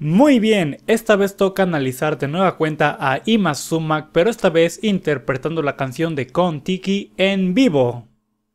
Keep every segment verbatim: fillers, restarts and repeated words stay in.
Muy bien, esta vez toca analizar de nueva cuenta a Ima Sumac, pero esta vez interpretando la canción de Kon-Tiki en vivo.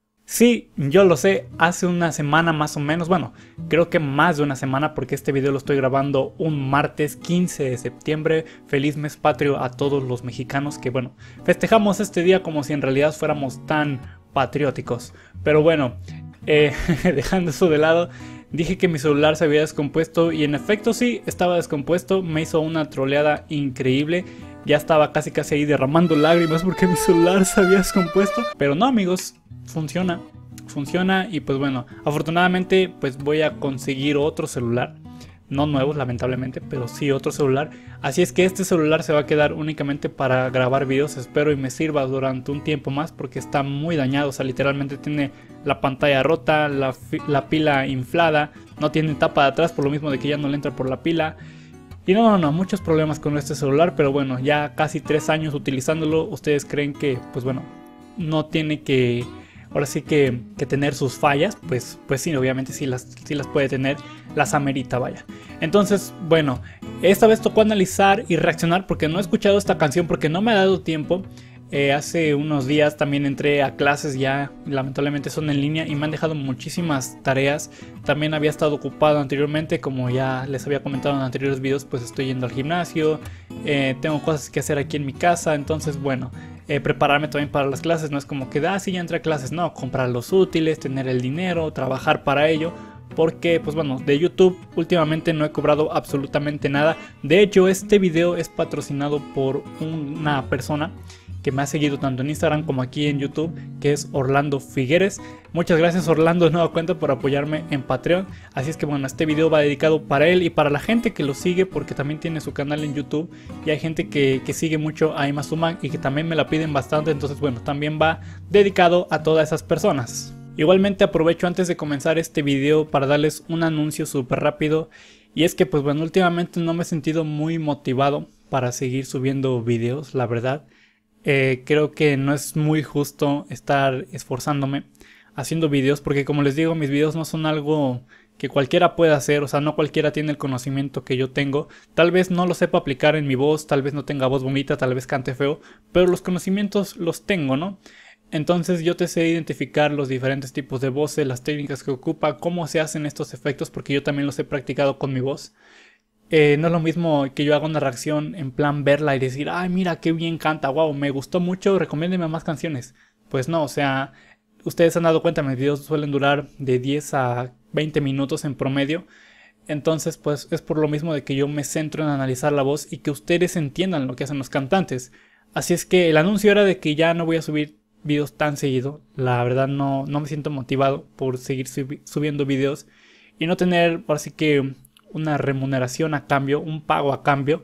Sí, yo lo sé, hace una semana más o menos, bueno, creo que más de una semana porque este video lo estoy grabando un martes quince de septiembre. Feliz mes patrio a todos los mexicanos que, bueno, festejamos este día como si en realidad fuéramos tan patrióticos. Pero bueno, eh, dejando eso de lado, dije que mi celular se había descompuesto y en efecto sí, estaba descompuesto, me hizo una troleada increíble. Ya estaba casi casi ahí derramando lágrimas porque mi celular se había descompuesto. Pero no, amigos, funciona, funciona y pues bueno, afortunadamente pues voy a conseguir otro celular. No nuevo lamentablemente, pero sí otro celular. Así es que este celular se va a quedar únicamente para grabar videos, espero y me sirva durante un tiempo más porque está muy dañado. O sea, literalmente tiene la pantalla rota, la, la pila inflada, no tiene tapa de atrás por lo mismo de que ya no le entra por la pila. Y no, no, no, muchos problemas con este celular, pero bueno, ya casi tres años utilizándolo, ustedes creen que, pues bueno, no tiene que, ahora sí que, que tener sus fallas, pues, pues sí, obviamente sí las, sí las puede tener, las amerita, vaya. Entonces, bueno, esta vez tocó analizar y reaccionar porque no he escuchado esta canción porque no me ha dado tiempo. Eh, hace unos días también entré a clases, ya lamentablemente son en línea y me han dejado muchísimas tareas. También había estado ocupado anteriormente, como ya les había comentado en anteriores videos, pues estoy yendo al gimnasio, eh, tengo cosas que hacer aquí en mi casa, entonces bueno, eh, prepararme también para las clases, no es como que, ah, sí, ya entré a clases, no, comprar los útiles, tener el dinero, trabajar para ello. Porque pues bueno, de YouTube últimamente no he cobrado absolutamente nada. De hecho, este video es patrocinado por una persona que me ha seguido tanto en Instagram como aquí en YouTube, que es Orlando Figueres. Muchas gracias, Orlando, de nueva cuenta por apoyarme en Patreon. Así es que bueno, este video va dedicado para él y para la gente que lo sigue, porque también tiene su canal en YouTube y hay gente que, que sigue mucho a Ima Sumac y que también me la piden bastante. Entonces bueno, también va dedicado a todas esas personas. Igualmente aprovecho antes de comenzar este video para darles un anuncio súper rápido. Y es que pues bueno, últimamente no me he sentido muy motivado para seguir subiendo videos, la verdad. Eh, creo que no es muy justo estar esforzándome haciendo videos porque, como les digo, mis videos no son algo que cualquiera pueda hacer. O sea, no cualquiera tiene el conocimiento que yo tengo. Tal vez no lo sepa aplicar en mi voz, tal vez no tenga voz bonita, tal vez cante feo, pero los conocimientos los tengo, ¿no? Entonces yo te sé identificar los diferentes tipos de voces, las técnicas que ocupa, cómo se hacen estos efectos, porque yo también los he practicado con mi voz. Eh, no es lo mismo que yo haga una reacción en plan verla y decir, ay, mira qué bien canta, wow, me gustó mucho, recomiéndeme más canciones. Pues no, o sea, ustedes se han dado cuenta, mis videos suelen durar de diez a veinte minutos en promedio. Entonces pues es por lo mismo de que yo me centro en analizar la voz y que ustedes entiendan lo que hacen los cantantes. Así es que el anuncio era de que ya no voy a subir videos tan seguido. La verdad no, no me siento motivado por seguir subi subiendo videos y no tener, por así que, una remuneración a cambio, un pago a cambio.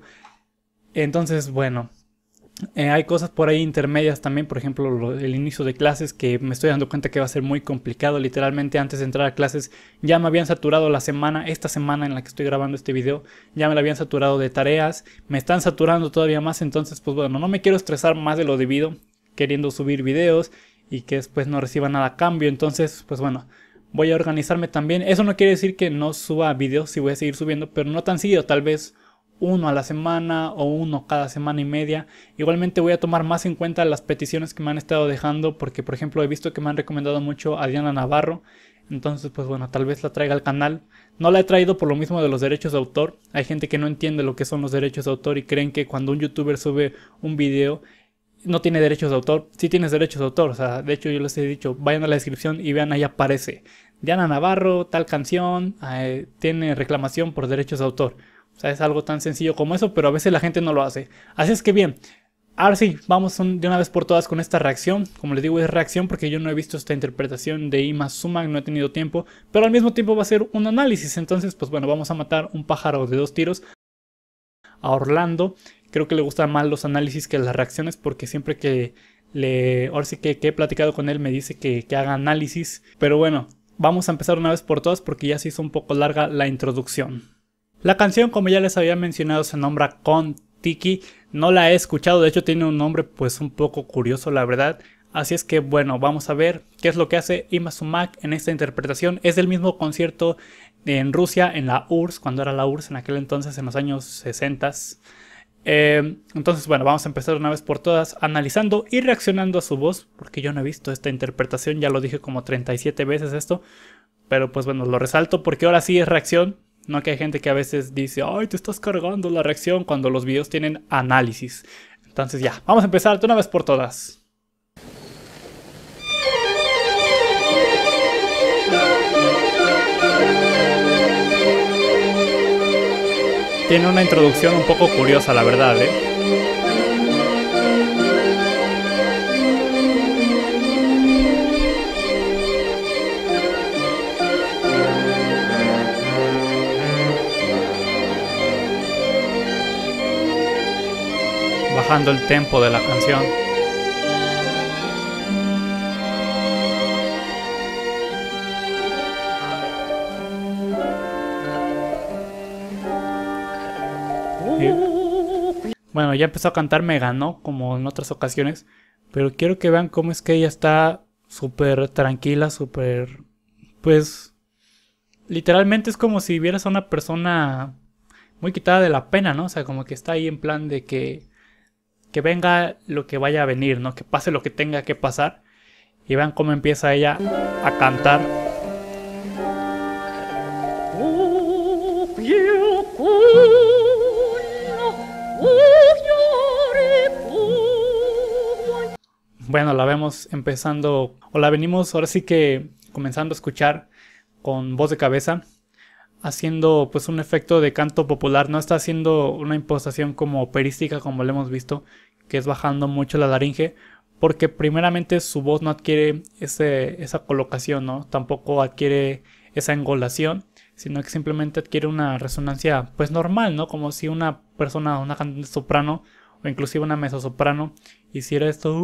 Entonces bueno, eh, hay cosas por ahí intermedias también, por ejemplo lo, el inicio de clases, que me estoy dando cuenta que va a ser muy complicado. Literalmente antes de entrar a clases ya me habían saturado la semana, esta semana en la que estoy grabando este video, ya me la habían saturado de tareas, me están saturando todavía más. Entonces pues bueno, no me quiero estresar más de lo debido queriendo subir videos y que después no reciba nada a cambio. Entonces pues bueno, voy a organizarme también. Eso no quiere decir que no suba videos, sí voy a seguir subiendo, pero no tan seguido, tal vez uno a la semana o uno cada semana y media. Igualmente voy a tomar más en cuenta las peticiones que me han estado dejando, porque por ejemplo he visto que me han recomendado mucho a Diana Navarro. Entonces pues bueno, tal vez la traiga al canal. No la he traído por lo mismo de los derechos de autor. Hay gente que no entiende lo que son los derechos de autor y creen que cuando un youtuber sube un video no tiene derechos de autor. Sí tienes derechos de autor, o sea, de hecho yo les he dicho, vayan a la descripción y vean, ahí aparece Diana Navarro, tal canción, eh, tiene reclamación por derechos de autor. O sea, es algo tan sencillo como eso, pero a veces la gente no lo hace. Así es que bien, ahora sí, vamos de una vez por todas con esta reacción. Como les digo, es reacción porque yo no he visto esta interpretación de Ima Sumac, no he tenido tiempo, pero al mismo tiempo va a ser un análisis. Entonces, pues bueno, vamos a matar un pájaro de dos tiros. A Orlando creo que le gustan más los análisis que las reacciones, porque siempre que le, ahora sí que, que he platicado con él me dice que, que haga análisis. Pero bueno, vamos a empezar una vez por todas porque ya se hizo un poco larga la introducción. La canción, como ya les había mencionado, se nombra Kon-Tiki. No la he escuchado, de hecho tiene un nombre pues un poco curioso, la verdad. Así es que bueno, vamos a ver qué es lo que hace Ima Sumac en esta interpretación. Es del mismo concierto en Rusia, en la U R S S, cuando era la U R S S en aquel entonces, en los años sesenta. Eh, entonces, bueno, vamos a empezar una vez por todas analizando y reaccionando a su voz, porque yo no he visto esta interpretación, ya lo dije como treinta y siete veces esto, pero pues bueno, lo resalto porque ahora sí es reacción, no que hay gente que a veces dice, ay, te estás cargando la reacción cuando los videos tienen análisis. Entonces ya, vamos a empezar de una vez por todas. Tiene una introducción un poco curiosa, la verdad, ¿eh? Bajando el tempo de la canción. Bueno, ya empezó a cantar, me ganó como en otras ocasiones, pero quiero que vean cómo es que ella está súper tranquila, súper, pues, literalmente es como si vieras a una persona muy quitada de la pena, ¿no? O sea, como que está ahí en plan de que, que venga lo que vaya a venir, ¿no? Que pase lo que tenga que pasar. Y vean cómo empieza ella a cantar. Bueno, la vemos empezando, o la venimos ahora sí que comenzando a escuchar con voz de cabeza, haciendo pues un efecto de canto popular. No está haciendo una impostación como operística como lo hemos visto, que es bajando mucho la laringe, porque primeramente su voz no adquiere ese, esa colocación, ¿no? Tampoco adquiere esa engolación, sino que simplemente adquiere una resonancia pues normal, ¿no? Como si una persona, una cantante soprano o inclusive una mezzosoprano hiciera esto.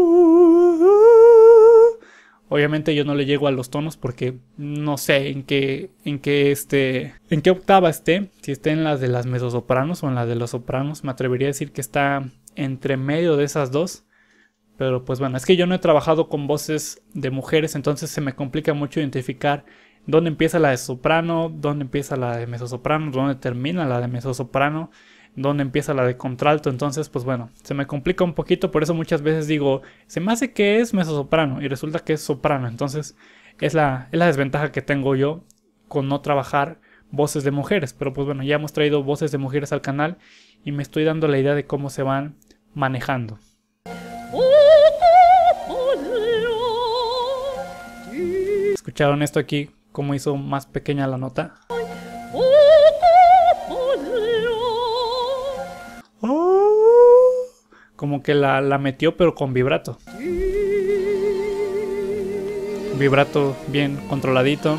Obviamente yo no le llego a los tonos porque no sé en qué en qué este en qué octava esté, si esté en las de las mezzosopranos o en las de los sopranos. Me atrevería a decir que está entre medio de esas dos. Pero pues bueno, es que yo no he trabajado con voces de mujeres, entonces se me complica mucho identificar dónde empieza la de soprano, dónde empieza la de mezzosoprano, dónde termina la de mezzosoprano, dónde empieza la de contralto. Entonces pues bueno, se me complica un poquito, por eso muchas veces digo, se me hace que es mezzosoprano y resulta que es soprano. Entonces es la, es la desventaja que tengo yo con no trabajar voces de mujeres. Pero pues bueno, ya hemos traído voces de mujeres al canal y me estoy dando la idea de cómo se van manejando. ¿Escucharon esto aquí? Cómo hizo más pequeña la nota. Como que la, la metió pero con vibrato. Vibrato bien controladito.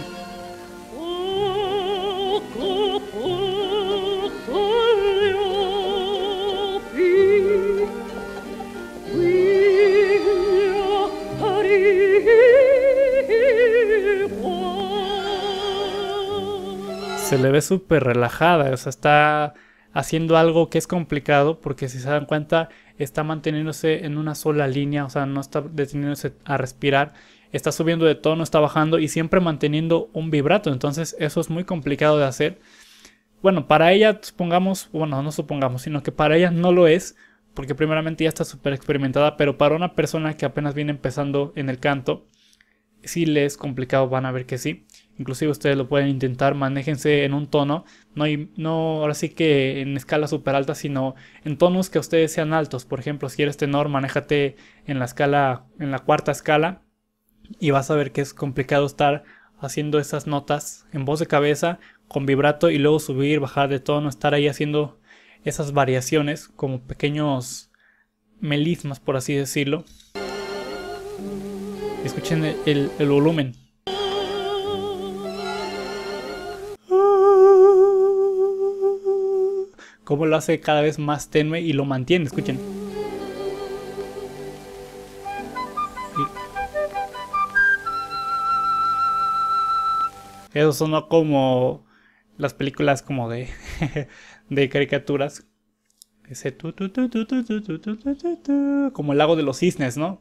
Se le ve súper relajada, o sea, está haciendo algo que es complicado porque si se dan cuenta está manteniéndose en una sola línea, o sea, no está deteniéndose a respirar, está subiendo de tono, está bajando y siempre manteniendo un vibrato. Entonces eso es muy complicado de hacer. Bueno, para ella supongamos, bueno, no supongamos, sino que para ella no lo es, porque primeramente ya está súper experimentada, pero para una persona que apenas viene empezando en el canto, sí le es complicado, van a ver que sí. Inclusive ustedes lo pueden intentar, manéjense en un tono, no, hay, no ahora sí que en escala súper alta, sino en tonos que ustedes sean altos. Por ejemplo, si eres tenor, manéjate en la escala, en la cuarta escala, y vas a ver que es complicado estar haciendo esas notas en voz de cabeza con vibrato y luego subir, bajar de tono, estar ahí haciendo esas variaciones como pequeños melismas, por así decirlo. Escuchen el, el, el volumen. Cómo lo hace cada vez más tenue y lo mantiene, escuchen. Eso sonó como las películas como de, de caricaturas. Ese tu, tu, tu, tu, tu, tu, tu, tu, tu, tu, como el lago de los cisnes, ¿no?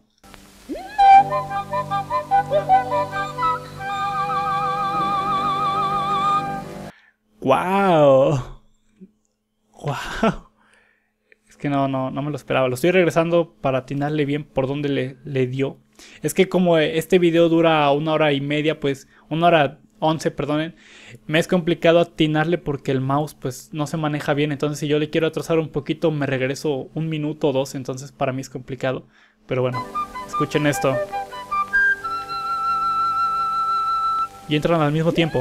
¡Wow! ¡Wow! Es que no, no, no me lo esperaba. Lo estoy regresando para atinarle bien por dónde le, le dio. Es que como este video dura una hora y media, pues una hora once, perdonen, me es complicado atinarle porque el mouse pues no se maneja bien. Entonces si yo le quiero atrasar un poquito me regreso un minuto o dos, entonces para mí es complicado. Pero bueno, escuchen esto. Y entran al mismo tiempo.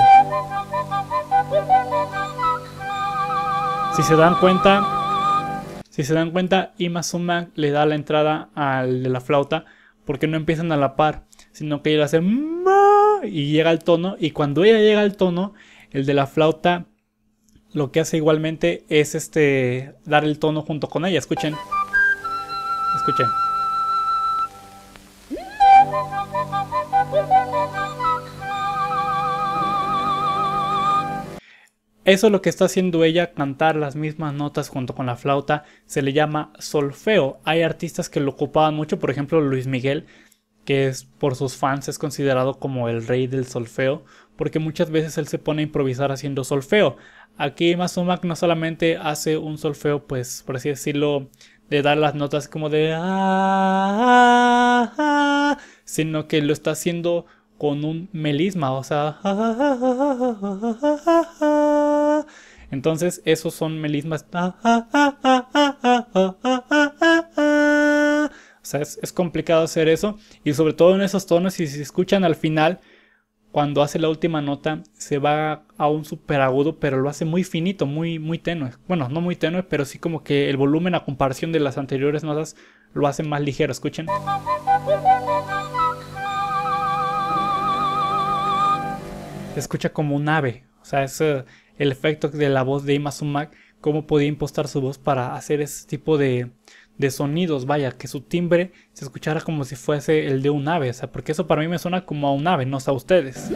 Si se dan cuenta, si se dan cuenta, Ima-Sumac le da la entrada al de la flauta porque no empiezan a la par, sino que ella hace ma y llega al tono, y cuando ella llega al tono, el de la flauta lo que hace igualmente es este dar el tono junto con ella. Escuchen. Escuchen. Eso es lo que está haciendo ella, cantar las mismas notas junto con la flauta. Se le llama solfeo. Hay artistas que lo ocupaban mucho, por ejemplo Luis Miguel, que es por sus fans es considerado como el rey del solfeo, porque muchas veces él se pone a improvisar haciendo solfeo. Aquí Ima-Sumac no solamente hace un solfeo, pues por así decirlo, de dar las notas como de ah, ah, ah, sino que lo está haciendo con un melisma, o sea, entonces esos son melismas. O sea, es, es complicado hacer eso, y sobre todo en esos tonos. Y si se escuchan al final, cuando hace la última nota, se va a un super agudo, pero lo hace muy finito, muy, muy tenue. Bueno, no muy tenue, pero sí como que el volumen a comparación de las anteriores notas lo hace más ligero. Escuchen. Se escucha como un ave. O sea, es uh, el efecto de la voz de Ima-Sumac, cómo podía impostar su voz para hacer ese tipo de, de sonidos. Vaya, que su timbre se escuchara como si fuese el de un ave. O sea, porque eso para mí me suena como a un ave, no sé a ustedes.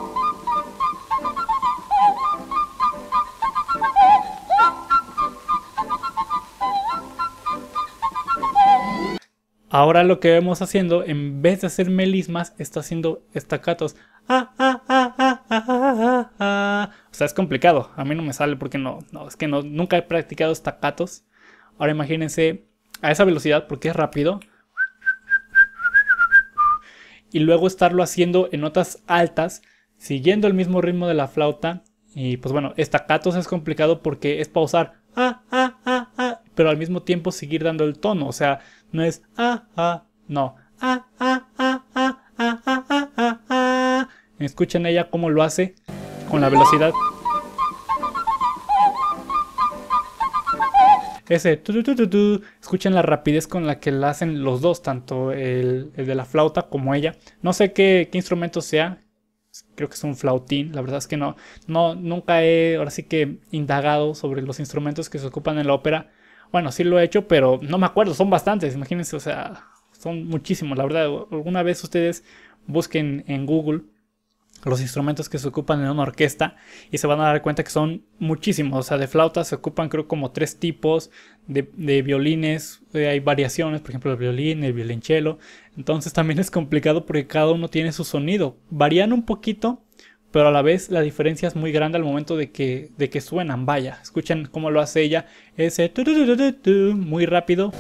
Ahora lo que vemos haciendo, en vez de hacer melismas, está haciendo estacatos. Ah, ah, ah, ah, ah, ah, ah. O sea, es complicado. A mí no me sale porque no, no, es que no, nunca he practicado estacatos. Ahora imagínense a esa velocidad, porque es rápido, y luego estarlo haciendo en notas altas, siguiendo el mismo ritmo de la flauta. Y pues bueno, estacatos es complicado porque es pausar ah, ah, ah, ah, pero al mismo tiempo seguir dando el tono. O sea, no es ah, ah, no. Ah, ah, ah, ah, ah, ah, ah, ah, ah. Escuchen ella cómo lo hace con la velocidad. Ese tu, tu, tu, tu, tu. Escuchen la rapidez con la que la hacen los dos, tanto el, el de la flauta como ella. No sé qué, qué instrumento sea. Creo que es un flautín. La verdad es que no, no, nunca he, ahora sí que indagado sobre los instrumentos que se ocupan en la ópera. Bueno, sí lo he hecho, pero no me acuerdo, son bastantes, imagínense, o sea, son muchísimos. La verdad, alguna vez ustedes busquen en Google los instrumentos que se ocupan en una orquesta y se van a dar cuenta que son muchísimos. O sea, de flauta se ocupan creo como tres tipos, de, de violines eh, hay variaciones, por ejemplo el violín, el violonchelo. Entonces también es complicado porque cada uno tiene su sonido, varían un poquito, pero a la vez la diferencia es muy grande al momento de que, de que suenan. Vaya, escuchen cómo lo hace ella, ese tu, tu, tu, tu, tu, muy rápido.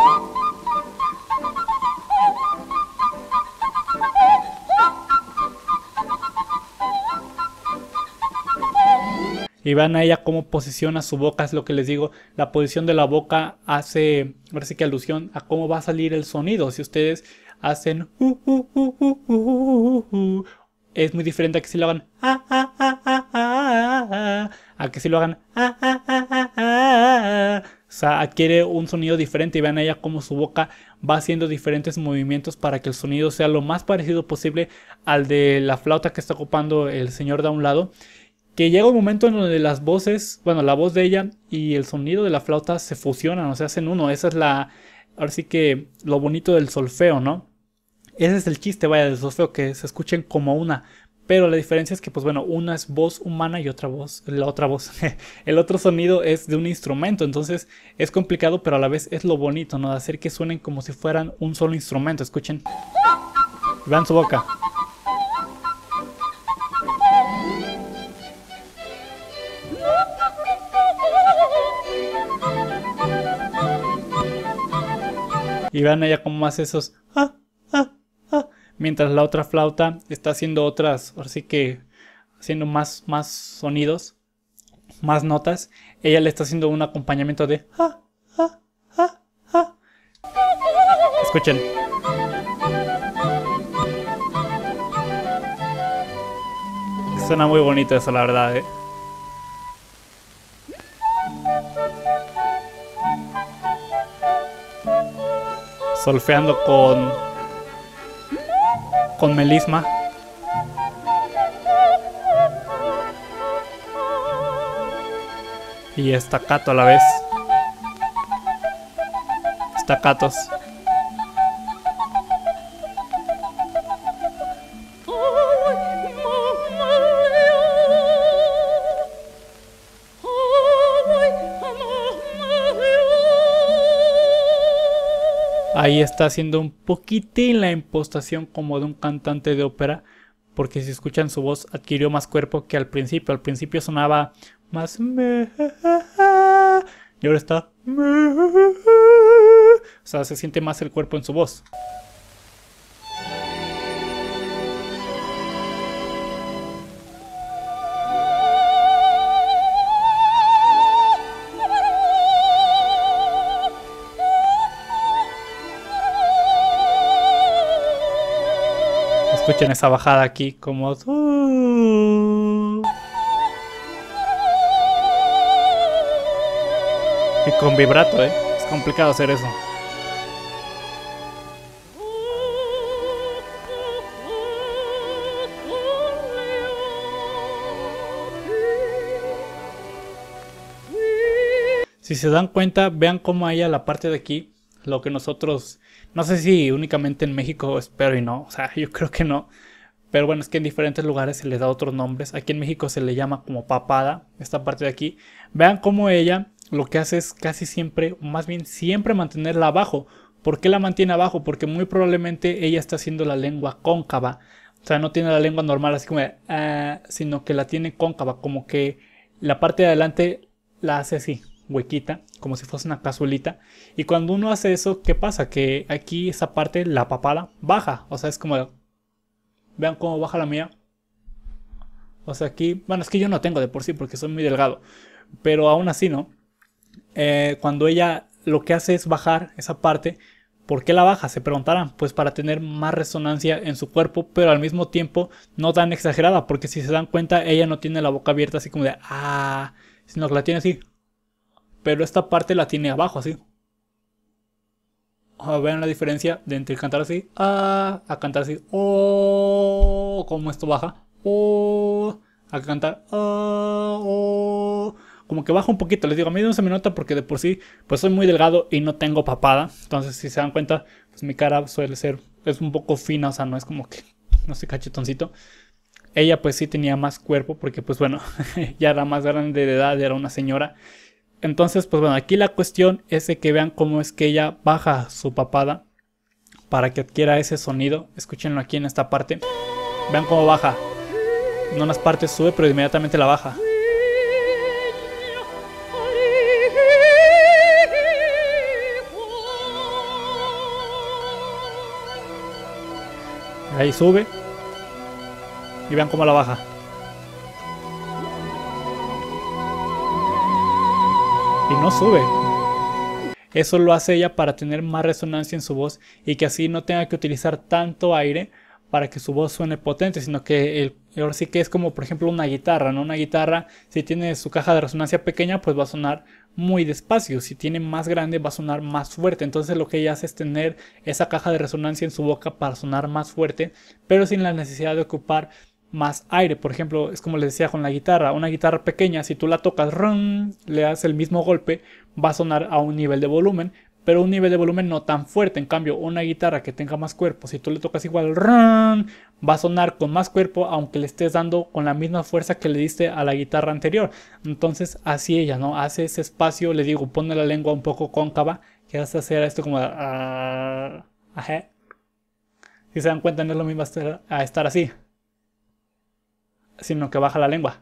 Y vean a ella cómo posiciona su boca, es lo que les digo. La posición de la boca hace, parece que alusión a cómo va a salir el sonido. Si ustedes hacen uh, uh, uh, uh, uh, uh, uh, es muy diferente a que si lo hagan ah, ah, ah, ah, ah, ah, a que si lo hagan ah, ah, ah, ah, ah. O sea, adquiere un sonido diferente. Y vean a ella cómo su boca va haciendo diferentes movimientos para que el sonido sea lo más parecido posible al de la flauta que está ocupando el señor de a un lado. Que llega un momento en donde las voces, bueno, la voz de ella y el sonido de la flauta se fusionan, o sea, hacen uno. Esa es la, ahora sí que lo bonito del solfeo, ¿no? Ese es el chiste, vaya, del solfeo, que se escuchen como una. Pero la diferencia es que, pues bueno, una es voz humana y otra voz, la otra voz, el otro sonido es de un instrumento. Entonces es complicado, pero a la vez es lo bonito, ¿no? De hacer que suenen como si fueran un solo instrumento. Escuchen. Vean su boca. Y vean ella cómo hace esos ah, ah, ah, mientras la otra flauta está haciendo otras, ahora sí que haciendo más, más sonidos, más notas. Ella le está haciendo un acompañamiento de ah, ah, ah, ah. Escuchen. Suena muy bonito eso, la verdad, ¿eh? Solfeando con con melisma y staccato a la vez. Staccatos. Ahí está haciendo un poquitín la impostación como de un cantante de ópera, porque si escuchan su voz adquirió más cuerpo que al principio. Al principio sonaba más y ahora está, o sea, se siente más el cuerpo en su voz. Escuchen esa bajada aquí como... Y con vibrato, ¿eh? Es complicado hacer eso. Si se dan cuenta, vean cómo hay a la parte de aquí, lo que nosotros... No sé si únicamente en México, espero y no, o sea, yo creo que no. Pero bueno, es que en diferentes lugares se le da otros nombres. Aquí en México se le llama como papada, esta parte de aquí. Vean cómo ella lo que hace es casi siempre, o más bien siempre mantenerla abajo. ¿Por qué la mantiene abajo? Porque muy probablemente ella está haciendo la lengua cóncava. O sea, no tiene la lengua normal así como de, uh, sino que la tiene cóncava, como que la parte de adelante la hace así, huequita, como si fuese una cazuelita. Y cuando uno hace eso, ¿qué pasa? Que aquí esa parte, la papada, baja. O sea, es como... Vean cómo baja la mía. O sea, aquí... Bueno, es que yo no tengo de por sí porque soy muy delgado. Pero aún así, ¿no? Eh, cuando ella lo que hace es bajar esa parte. ¿Por qué la baja? Se preguntarán. Pues para tener más resonancia en su cuerpo. Pero al mismo tiempo no tan exagerada. Porque si se dan cuenta, ella no tiene la boca abierta así como de... Ah, sino que la tiene así. Pero esta parte la tiene abajo así. Oh, vean la diferencia de entre cantar así ah, a cantar así oh, como esto baja oh, a cantar ah, oh, como que baja un poquito. Les digo, a mí no se me nota porque de por sí pues soy muy delgado y no tengo papada. Entonces si se dan cuenta, pues mi cara suele ser, es un poco fina, o sea, no es como que no sé, cachetoncito. Ella pues sí tenía más cuerpo porque pues bueno, ya era más grande de edad, era una señora. Entonces, pues bueno, aquí la cuestión es de que vean cómo es que ella baja su papada para que adquiera ese sonido. Escúchenlo aquí en esta parte. Vean cómo baja. En unas partes sube, pero inmediatamente la baja. Ahí sube. Y vean cómo la baja. Y no sube. Eso lo hace ella para tener más resonancia en su voz y que así no tenga que utilizar tanto aire para que su voz suene potente, sino que el, ahora sí que es como por ejemplo una guitarra, ¿no? Una guitarra, si tiene su caja de resonancia pequeña, pues va a sonar muy despacio. Si tiene más grande, va a sonar más fuerte. Entonces lo que ella hace es tener esa caja de resonancia en su boca para sonar más fuerte, pero sin la necesidad de ocupar más aire. Por ejemplo, es como les decía con la guitarra, una guitarra pequeña, si tú la tocas, rum, le das el mismo golpe, va a sonar a un nivel de volumen, pero un nivel de volumen no tan fuerte. En cambio, una guitarra que tenga más cuerpo, si tú le tocas igual, rum, va a sonar con más cuerpo, aunque le estés dando con la misma fuerza que le diste a la guitarra anterior. Entonces, así ella, ¿no? Hace ese espacio, le digo, pone la lengua un poco cóncava, que hace hacer esto como... Uh, ajá. Si se dan cuenta, no es lo mismo estar, a estar así, sino que baja la lengua.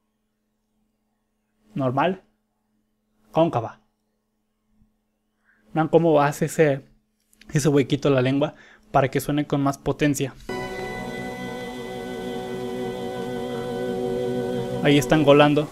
Normal. Cóncava. Vean cómo hace ese, ese huequito la lengua para que suene con más potencia. Ahí está engolando.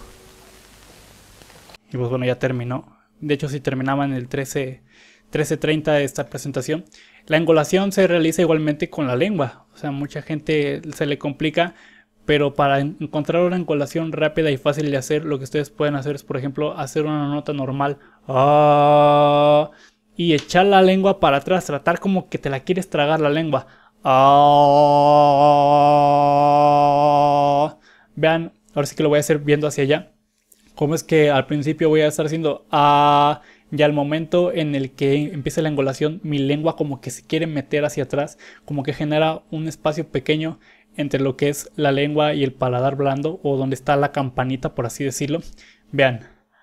Y pues bueno, ya terminó. De hecho, si terminaba en el trece treinta de esta presentación. La engolación se realiza igualmente con la lengua. O sea, mucha gente se le complica. Pero para encontrar una engolación rápida y fácil de hacer, lo que ustedes pueden hacer es, por ejemplo, hacer una nota normal. Ah, y echar la lengua para atrás. Tratar como que te la quieres tragar la lengua. Ah, vean, ahora sí que lo voy a hacer viendo hacia allá. Como es que al principio voy a estar haciendo ah, y al momento en el que empieza la engolación, mi lengua como que se quiere meter hacia atrás, como que genera un espacio pequeño entre lo que es la lengua y el paladar blando, o donde está la campanita, por así decirlo. Vean.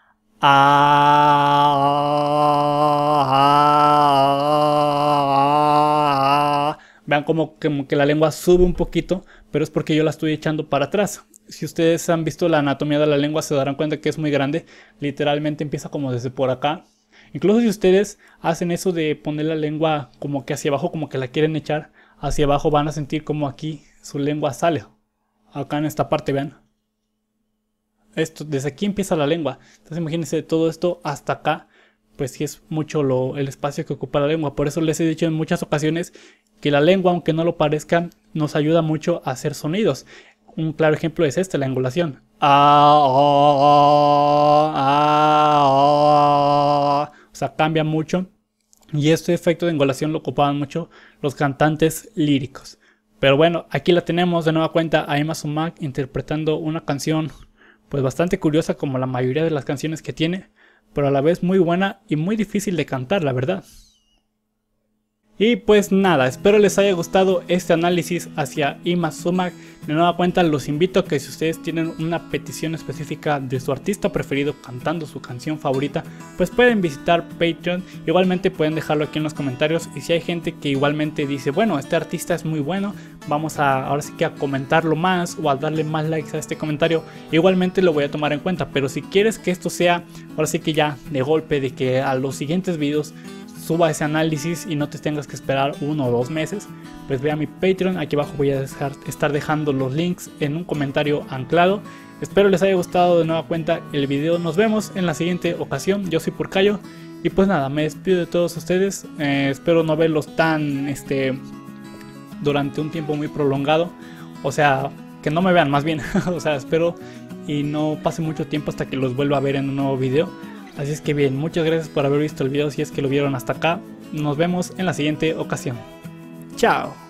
Ah, vean como, como que la lengua sube un poquito, pero es porque yo la estoy echando para atrás. Si ustedes han visto la anatomía de la lengua, se darán cuenta que es muy grande. Literalmente empieza como desde por acá. Incluso si ustedes hacen eso de poner la lengua como que hacia abajo, como que la quieren echar hacia abajo, van a sentir como aquí su lengua sale. Acá en esta parte, vean. Esto, desde aquí empieza la lengua. Entonces imagínense todo esto hasta acá. Pues sí es mucho lo, el espacio que ocupa la lengua. Por eso les he dicho en muchas ocasiones que la lengua, aunque no lo parezca, nos ayuda mucho a hacer sonidos. Un claro ejemplo es este, la engolación. Ah, ah, ah, ah. O sea, cambia mucho. Y este efecto de engolación lo ocupaban mucho los cantantes líricos. Pero bueno, aquí la tenemos de nueva cuenta a Yma Sumac interpretando una canción pues bastante curiosa, como la mayoría de las canciones que tiene, pero a la vez muy buena y muy difícil de cantar, la verdad. Y pues nada, espero les haya gustado este análisis hacia Yma Sumac. De nueva cuenta los invito a que si ustedes tienen una petición específica de su artista preferido cantando su canción favorita, pues pueden visitar Patreon. Igualmente pueden dejarlo aquí en los comentarios, y si hay gente que igualmente dice, bueno, este artista es muy bueno, vamos a ahora sí que a comentarlo más o a darle más likes a este comentario, igualmente lo voy a tomar en cuenta. Pero si quieres que esto sea ahora sí que ya de golpe, de que a los siguientes videos suba ese análisis y no te tengas que esperar uno o dos meses, pues ve a mi Patreon. Aquí abajo voy a dejar, estar dejando los links en un comentario anclado. Espero les haya gustado de nueva cuenta el video. Nos vemos en la siguiente ocasión. Yo soy Purcayo y pues nada, me despido de todos ustedes. Eh, espero no verlos tan este durante un tiempo muy prolongado, o sea, que no me vean más bien. O sea, espero y no pase mucho tiempo hasta que los vuelva a ver en un nuevo video. Así es que bien, muchas gracias por haber visto el video si es que lo vieron hasta acá. Nos vemos en la siguiente ocasión. Chao.